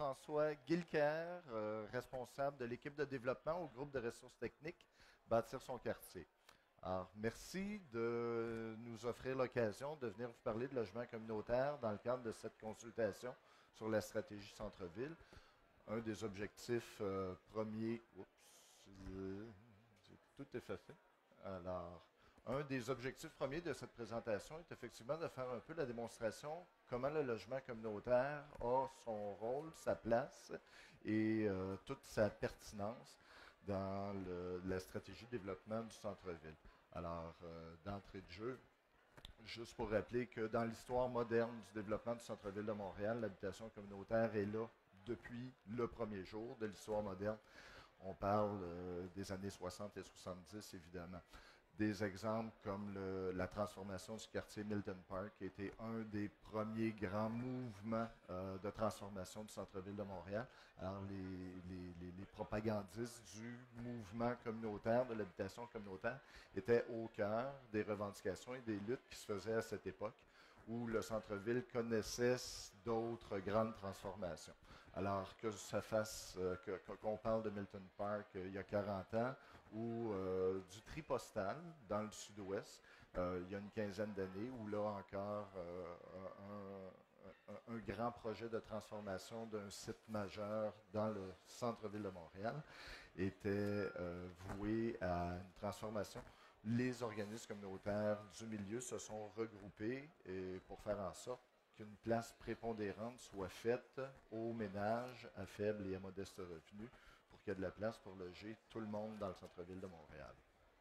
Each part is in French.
François Guilker, responsable de l'équipe de développement au groupe de ressources techniques Bâtir son quartier. Alors, merci de nous offrir l'occasion de venir vous parler de logement communautaire dans le cadre de cette consultation sur la stratégie centre-ville. Un des objectifs premiers, j'ai tout effacé. Alors, un des objectifs premiers de cette présentation est effectivement de faire un peu la démonstration comment le logement communautaire a son rôle, sa place et toute sa pertinence dans la stratégie de développement du centre-ville. Alors, d'entrée de jeu, juste pour rappeler que dans l'histoire moderne du développement du centre-ville de Montréal, l'habitation communautaire est là depuis le premier jour de l'histoire moderne. On parle des années 60 et 70, évidemment. Des exemples comme la transformation du quartier Milton Park, qui a été un des premiers grands mouvements de transformation du centre-ville de Montréal. Alors, les propagandistes du mouvement communautaire, de l'habitation communautaire, étaient au cœur des revendications et des luttes qui se faisaient à cette époque, où le centre-ville connaissait d'autres grandes transformations. Alors que ça fasse, qu'on parle de Milton Park il y a 40 ans, ou du Tripostal dans le sud-ouest, il y a une quinzaine d'années, où là encore, un grand projet de transformation d'un site majeur dans le centre-ville de Montréal était voué à une transformation. Les organismes communautaires du milieu se sont regroupés pour faire en sorte qu'une place prépondérante soit faite aux ménages à faible et à modeste revenus pour qu'il y ait de la place pour loger tout le monde dans le centre-ville de Montréal.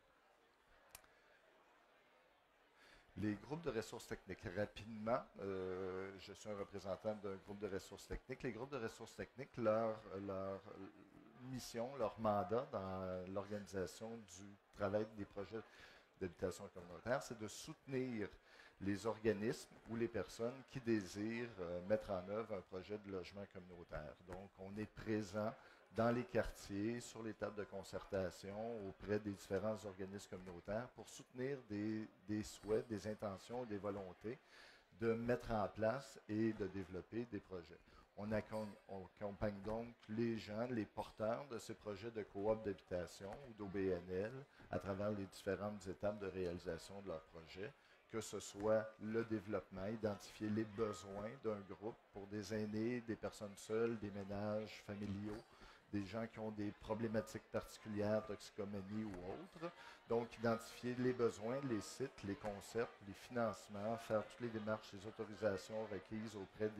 Les groupes de ressources techniques. Rapidement, je suis un représentant d'un groupe de ressources techniques. Les groupes de ressources techniques, leur mission, leur mandat dans l'organisation du travail des projets d'habitation communautaire, c'est de soutenir les organismes ou les personnes qui désirent mettre en œuvre un projet de logement communautaire. Donc, on est présent dans les quartiers, sur les tables de concertation, auprès des différents organismes communautaires pour soutenir des souhaits, des intentions, des volontés de mettre en place et de développer des projets. On accompagne donc les gens, les porteurs de ces projets de coop d'habitation ou d'OBNL à travers les différentes étapes de réalisation de leur projet, que ce soit le développement, identifier les besoins d'un groupe pour des aînés, des personnes seules, des ménages familiaux, des gens qui ont des problématiques particulières, toxicomanie ou autres. Donc, identifier les besoins, les sites, les concepts, les financements, faire toutes les démarches, les autorisations requises auprès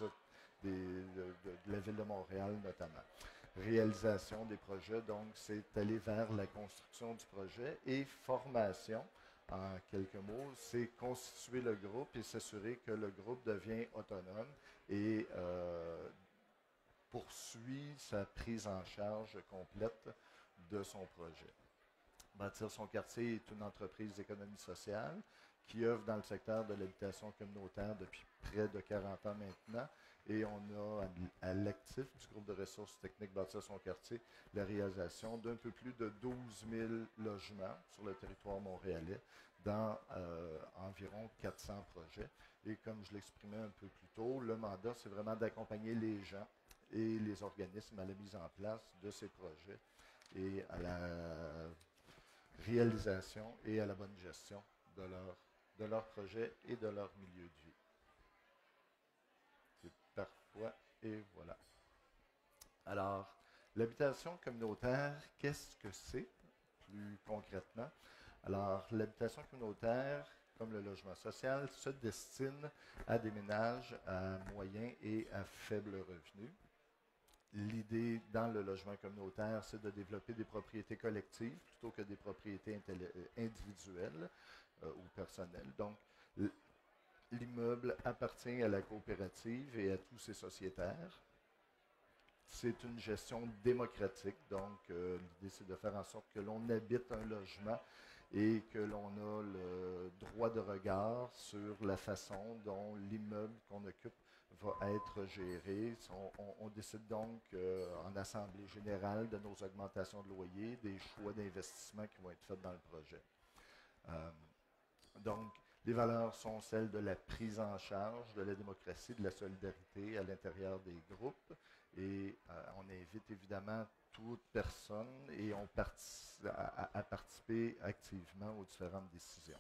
de la Ville de Montréal notamment. Réalisation des projets, donc, c'est aller vers la construction du projet et formation. En quelques mots, c'est constituer le groupe et s'assurer que le groupe devient autonome et poursuit sa prise en charge complète de son projet. Bâtir son quartier est une entreprise d'économie sociale qui œuvre dans le secteur de l'habitation communautaire depuis près de 40 ans maintenant. Et on a à l'actif du groupe de ressources techniques Bâtir son quartier la réalisation d'un peu plus de 12 000 logements sur le territoire montréalais dans environ 400 projets. Et comme je l'exprimais un peu plus tôt, le mandat, c'est vraiment d'accompagner les gens et les organismes à la mise en place de ces projets et à la réalisation et à la bonne gestion de leur projet et de leur milieu de vie. C'est parfois, et voilà. Alors, l'habitation communautaire, qu'est-ce que c'est plus concrètement? Alors, l'habitation communautaire, comme le logement social, se destine à des ménages à moyen et à faible revenu. L'idée dans le logement communautaire, c'est de développer des propriétés collectives plutôt que des propriétés individuelles ou personnelles. Donc, l'immeuble appartient à la coopérative et à tous ses sociétaires. C'est une gestion démocratique, donc l'idée c'est de faire en sorte que l'on habite un logement et que l'on a le droit de regard sur la façon dont l'immeuble qu'on occupe va être géré. On décide donc en assemblée générale de nos augmentations de loyer, des choix d'investissement qui vont être faits dans le projet. Donc, les valeurs sont celles de la prise en charge, de la démocratie, de la solidarité à l'intérieur des groupes et évidemment toute personne et ont participé activement aux différentes décisions.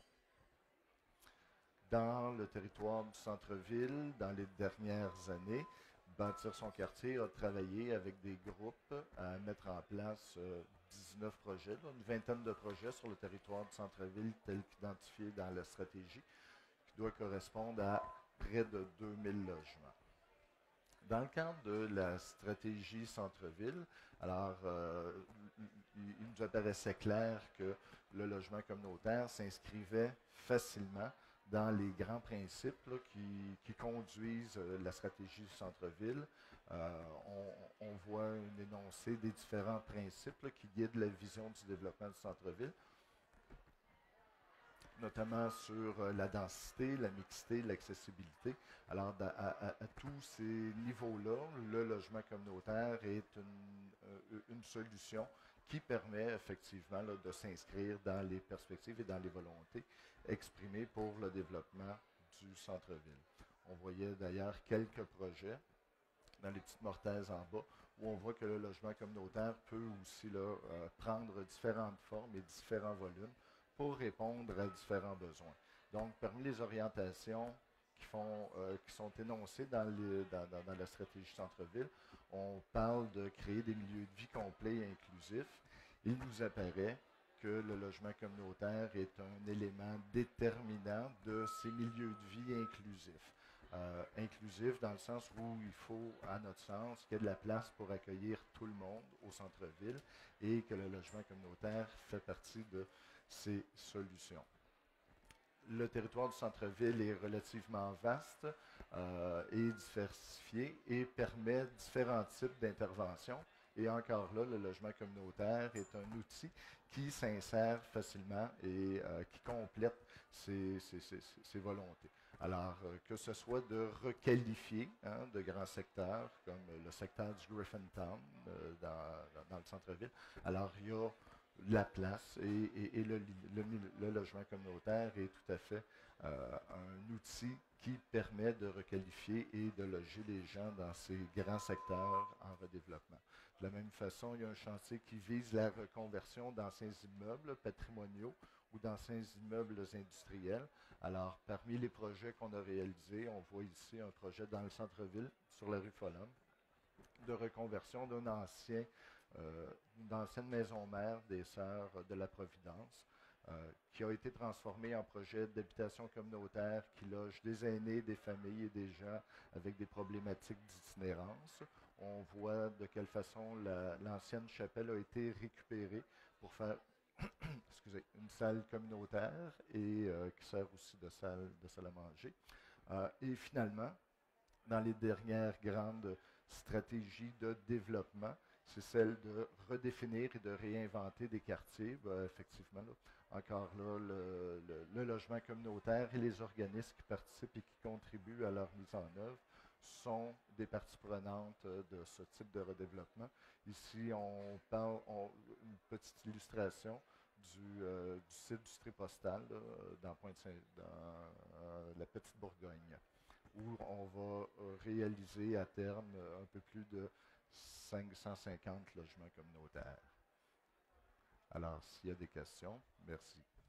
Dans le territoire du centre-ville, dans les dernières années, Bâtir son quartier a travaillé avec des groupes à mettre en place 19 projets, une vingtaine de projets sur le territoire du centre-ville tel qu'identifié dans la stratégie, qui doit correspondre à près de 2000 logements. Dans le cadre de la stratégie centre-ville, alors il nous apparaissait clair que le logement communautaire s'inscrivait facilement dans les grands principes là, qui conduisent la stratégie du centre-ville. On voit un énoncé des différents principes là, qui guident la vision du développement du centre-ville, notamment sur la densité, la mixité, l'accessibilité. Alors, à tous ces niveaux-là, le logement communautaire est une solution qui permet effectivement là, de s'inscrire dans les perspectives et dans les volontés exprimées pour le développement du centre-ville. On voyait d'ailleurs quelques projets dans les petites mortaises en bas, où on voit que le logement communautaire peut aussi là, prendre différentes formes et différents volumes pour répondre à différents besoins. Donc, parmi les orientations qui sont énoncées dans la stratégie centre-ville, on parle de créer des milieux de vie complets et inclusifs. Il nous apparaît que le logement communautaire est un élément déterminant de ces milieux de vie inclusifs. Inclusif dans le sens où il faut, à notre sens, qu'il y ait de la place pour accueillir tout le monde au centre-ville et que le logement communautaire fait partie de ces solutions. Le territoire du centre-ville est relativement vaste et diversifié et permet différents types d'interventions. Et encore là, le logement communautaire est un outil qui s'insère facilement et qui complète ces volontés. Alors, que ce soit de requalifier de grands secteurs, comme le secteur du Griffintown dans le centre-ville, alors il y a la place et le logement communautaire est tout à fait un outil qui permet de requalifier et de loger les gens dans ces grands secteurs en redéveloppement. De la même façon, il y a un chantier qui vise la reconversion d'anciens immeubles patrimoniaux ou d'anciens immeubles industriels. Alors, parmi les projets qu'on a réalisés, on voit ici un projet dans le centre-ville, sur la rue Folland, de reconversion d'une ancienne maison mère des Sœurs de la Providence, qui a été transformée en projet d'habitation communautaire qui loge des aînés, des familles et des gens avec des problématiques d'itinérance. On voit de quelle façon l'ancienne chapelle a été récupérée pour faire une salle communautaire et qui sert aussi de salle à manger. Et finalement, dans les dernières grandes stratégies de développement, c'est celle de redéfinir et de réinventer des quartiers. Effectivement, là, encore là, le logement communautaire et les organismes qui participent et qui contribuent à leur mise en œuvre sont des parties prenantes de ce type de redéveloppement. Ici, on parle une petite illustration du site du Tripostal dans la Petite Bourgogne, où on va réaliser à terme un peu plus de 550 logements communautaires. Alors, s'il y a des questions, merci.